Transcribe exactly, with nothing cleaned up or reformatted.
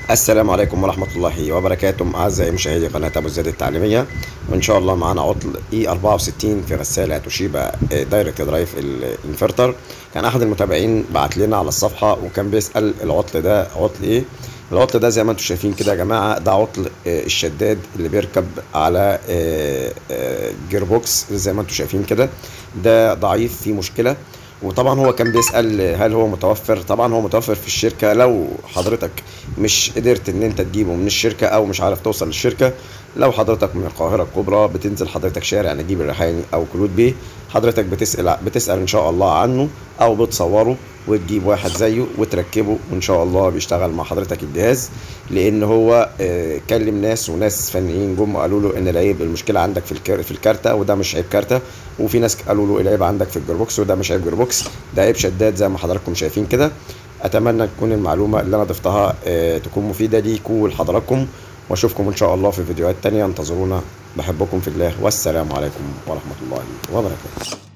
السلام عليكم ورحمة الله وبركاته أعزائي مشاهدي قناة أبو زيد التعليمية. وإن شاء الله معانا عطل إي أربعة وستين في غسالة توشيبا دايركت درايف الانفرتر. كان أحد المتابعين بعت لنا على الصفحة وكان بيسأل العطل ده عطل إيه. العطل ده زي ما انتم شايفين كده يا جماعة، ده عطل الشداد اللي بيركب على جير بوكس زي ما انتم شايفين كده، ده ضعيف فيه مشكلة. وطبعا هو كان بيسأل هل هو متوفر. طبعا هو متوفر في الشركة، لو حضرتك مش قدرت ان انت تجيبه من الشركة او مش عارف توصل للشركة. لو حضرتك من القاهرة الكبرى بتنزل حضرتك شارع نجيب الريحاني او كلود بيه، حضرتك بتسأل بتسأل ان شاء الله عنه او بتصوره وتجيب واحد زيه وتركبه، وان شاء الله بيشتغل مع حضرتك الجهاز. لان هو آه، كلم ناس وناس فنيين جم قالوا له ان العيب المشكله عندك في الكر في الكارته، وده مش عيب كارته. وفي ناس قالوا له العيب عندك في الجيربوكس، وده مش عيب جيربوكس، ده عيب شداد زي ما حضراتكم شايفين كده. اتمنى تكون المعلومه اللي انا ضفتها آه، تكون مفيده ليكم ولحضراتكم، واشوفكم ان شاء الله في فيديوهات تانية. انتظرونا، بحبكم في الله، والسلام عليكم ورحمه الله وبركاته.